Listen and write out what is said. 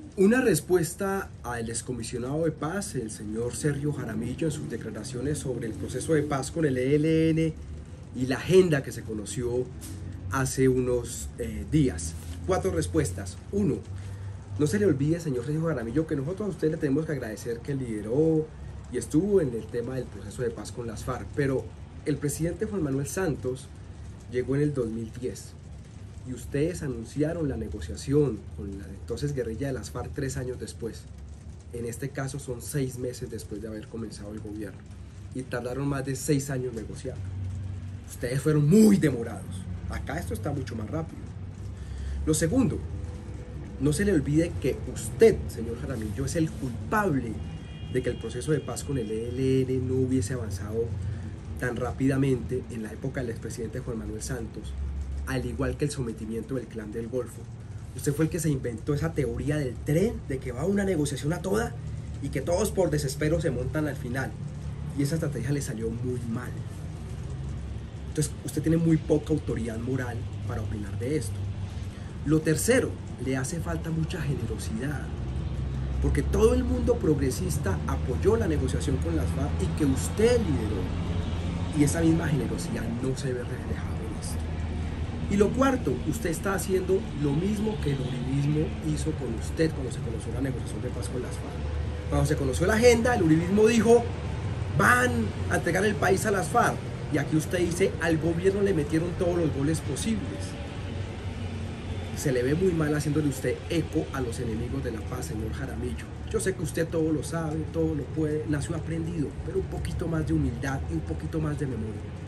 Una respuesta al excomisionado de paz, el señor Sergio Jaramillo, en sus declaraciones sobre el proceso de paz con el ELN y la agenda que se conoció hace unos días. 4 respuestas. 1. No se le olvide, señor Sergio Jaramillo, que nosotros a usted le tenemos que agradecer que lideró y estuvo en el tema del proceso de paz con las FARC, pero el presidente Juan Manuel Santos llegó en el 2010 y ustedes anunciaron la negociación con la entonces guerrilla de las FARC 3 años después. En este caso son 6 meses después de haber comenzado el gobierno y tardaron más de 6 años negociando. Ustedes fueron muy demorados. Acá esto está mucho más rápido. Lo segundo, no se le olvide que usted, señor Jaramillo, es el culpable de que el proceso de paz con el ELN no hubiese avanzado tan rápidamente en la época del expresidente Juan Manuel Santos, al igual que el sometimiento del Clan del Golfo. Usted fue el que se inventó esa teoría del tren, de que va una negociación a toda y que todos por desespero se montan al final. Y esa estrategia le salió muy mal. Entonces, usted tiene muy poca autoridad moral para opinar de esto. Lo tercero, le hace falta mucha generosidad, porque todo el mundo progresista apoyó la negociación con las FARC y que usted lideró. Y esa misma generosidad no se ve reflejada en esto. Y lo cuarto, usted está haciendo lo mismo que el uribismo hizo con usted cuando se conoció la negociación de paz con las FARC. Cuando se conoció la agenda, el uribismo dijo, van a entregar el país a las FARC. Y aquí usted dice, al gobierno le metieron todos los goles posibles. Se le ve muy mal haciéndole usted eco a los enemigos de la paz, señor Jaramillo. Yo sé que usted todo lo sabe, todo lo puede, nació aprendido, pero un poquito más de humildad y un poquito más de memoria.